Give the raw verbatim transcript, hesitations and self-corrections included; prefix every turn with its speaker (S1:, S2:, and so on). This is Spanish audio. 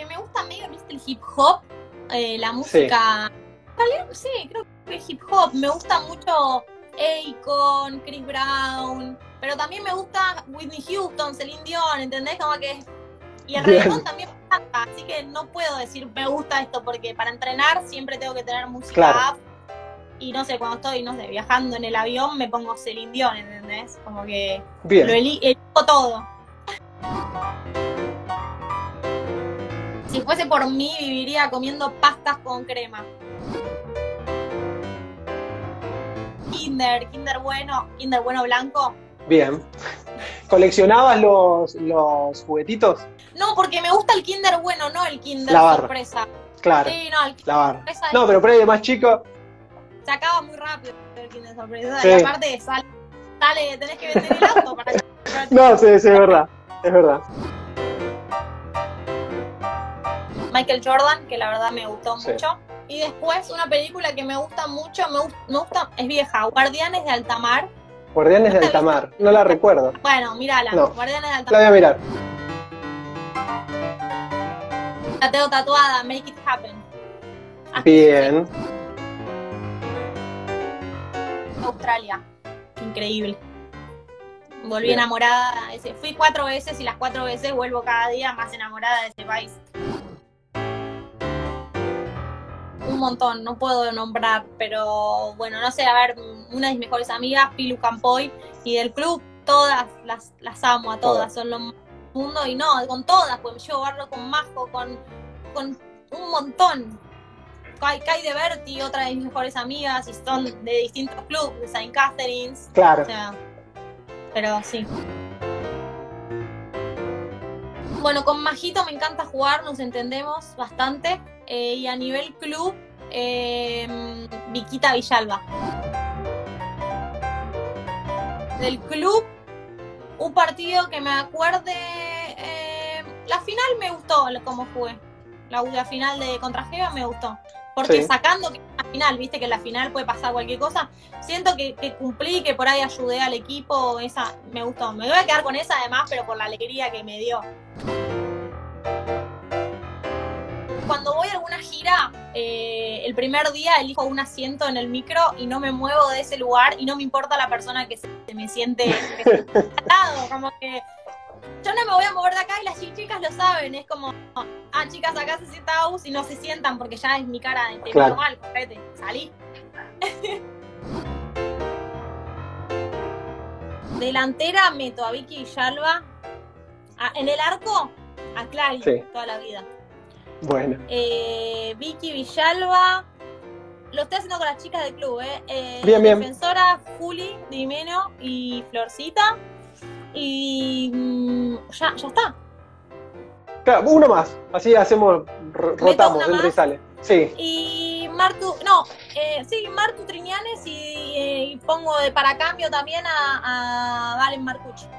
S1: porque me gusta medio, ¿viste? El hip hop, eh, la música... Sí. sí, creo que hip hop. Me gusta mucho Akon, Chris Brown, pero también me gusta Whitney Houston, Celine Dion, ¿entendés? Como que... Y el reggaetón también me encanta, así que no puedo decir me gusta esto, porque para entrenar siempre tengo que tener música
S2: claro.
S1: up. Y no sé, cuando estoy, no sé, viajando en el avión me pongo Celine Dion, ¿entendés? Como que
S2: Bien.
S1: lo eli elijo todo. Si fuese por mí, viviría comiendo pastas con crema. Kinder, Kinder bueno, Kinder bueno blanco.
S2: Bien. ¿Coleccionabas los, los juguetitos?
S1: No, porque me gusta el Kinder bueno, no el Kinder
S2: la barra.
S1: sorpresa.
S2: Claro.
S1: Sí, no, el Kinder
S2: la barra.
S1: sorpresa.
S2: No, pero por ahí de más chico.
S1: Se acaba muy rápido el Kinder sorpresa.
S2: Sí.
S1: Y aparte sale, sale, tenés que vender el auto para que...
S2: No, sí, sí, es verdad. Es verdad.
S1: Michael Jordan, que la verdad me gustó
S2: sí.
S1: mucho. Y después una película que me gusta mucho, me, gusta, me gusta, es vieja, Guardianes de Altamar.
S2: Guardianes de Altamar, no la recuerdo.
S1: Bueno, mírala,
S2: no.
S1: Guardianes de Altamar.
S2: La voy a mirar.
S1: La tengo tatuada, Make It Happen.
S2: Así Bien.
S1: Australia, increíble. Volví
S2: Bien.
S1: enamorada de ese. Fui cuatro veces y las cuatro veces vuelvo cada día más enamorada de ese país. Un montón, no puedo nombrar, pero bueno, no sé, a ver, una de mis mejores amigas, Pilu Campoy, y del club, todas las, las amo a todas, todas. Son lo más mundo, y no, con todas, pues me llevo barro con Majo, con, con un montón. Kai, Kai de Berti, otra de mis mejores amigas, y son de distintos clubes, de Saint Catharines.
S2: Claro.
S1: O sea, pero sí. Bueno, con Majito me encanta jugar, nos entendemos bastante. Eh, y a nivel club, eh, Viquita Villalba. Del club, un partido que me acuerde, eh, la final me gustó como jugué. La, la final de contra Geva me gustó. Porque sí. Sacando que la final, viste que en la final puede pasar cualquier cosa, siento que, que cumplí, que por ahí ayudé al equipo, esa me gustó. Me voy a quedar con esa además, pero por la alegría que me dio. Cuando voy a alguna gira, eh, el primer día elijo un asiento en el micro y no me muevo de ese lugar y no me importa la persona que se, se me siente al lado, como que yo no me voy a mover de acá y las chicas lo saben, es como, ah, chicas, acá se sienta Aus y no se sientan porque ya es mi cara de te claro. mal, correte, salí. Delantera meto a Vicky Villalba, a, en el arco a Clary, sí. Toda la vida.
S2: Bueno.
S1: Eh, Vicky Villalba, lo estoy haciendo con las chicas del club, ¿eh? eh
S2: bien, bien.
S1: Defensora, Juli, Dimeno y Florcita. Y mmm, ya, ya está.
S2: Claro, uno más, así hacemos, rotamos, entra y sale. Sí.
S1: Y Martu, no, eh, sí, Martu Triñanes y, eh, y pongo de para cambio también a, a Valen Marcucci.